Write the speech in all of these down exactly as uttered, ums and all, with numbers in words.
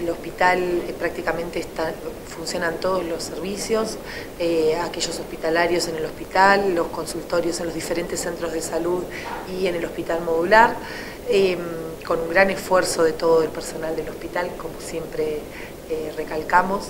El hospital eh, prácticamente está, funcionan todos los servicios, eh, aquellos hospitalarios en el hospital, los consultorios en los diferentes centros de salud y en el hospital modular, eh, con un gran esfuerzo de todo el personal del hospital, como siempre eh, recalcamos,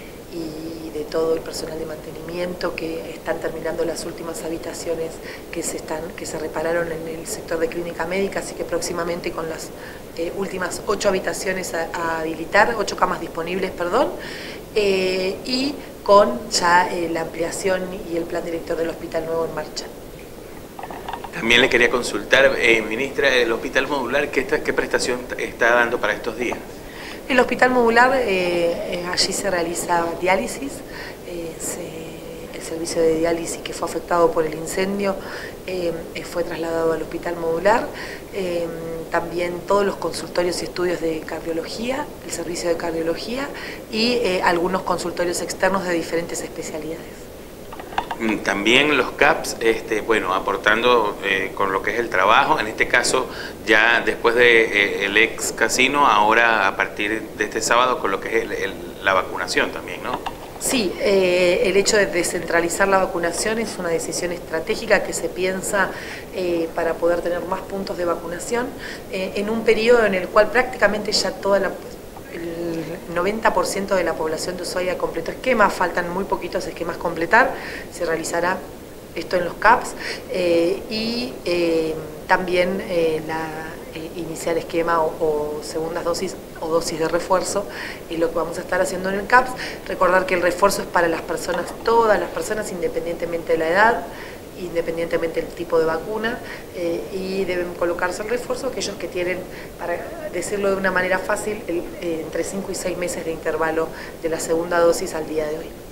y de todo el personal de mantenimiento que están terminando las últimas habitaciones que se, están, que se repararon en el sector de clínica médica, así que próximamente con las eh, últimas ocho habitaciones a, a habilitar, ocho camas disponibles, perdón, eh, y con ya eh, la ampliación y el plan director del hospital nuevo en marcha. También le quería consultar, eh, ministra, el hospital modular, ¿qué, está, qué prestación está dando para estos días? El hospital modular, eh, allí se realiza diálisis, eh, se, el servicio de diálisis que fue afectado por el incendio eh, fue trasladado al hospital modular, eh, también todos los consultorios y estudios de cardiología, el servicio de cardiología y eh, algunos consultorios externos de diferentes especialidades. También los C A Ps, este, bueno, aportando eh, con lo que es el trabajo, en este caso ya después de eh, el ex casino, ahora a partir de este sábado con lo que es el, el, la vacunación también, ¿no? Sí, eh, el hecho de descentralizar la vacunación es una decisión estratégica que se piensa eh, para poder tener más puntos de vacunación eh, en un periodo en el cual prácticamente ya toda la... el noventa por ciento de la población de Ushuaia completó esquemas, faltan muy poquitos esquemas completar, se realizará esto en los C A Ps eh, y eh, también eh, la, eh, iniciar esquema o, o segundas dosis o dosis de refuerzo y lo que vamos a estar haciendo en el C A Ps. Recordar que el refuerzo es para las personas, todas las personas, independientemente de la edad, independientemente del tipo de vacuna, eh, y deben colocarse el refuerzo aquellos que tienen, para decirlo de una manera fácil, el, eh, entre cinco y seis meses de intervalo de la segunda dosis al día de hoy.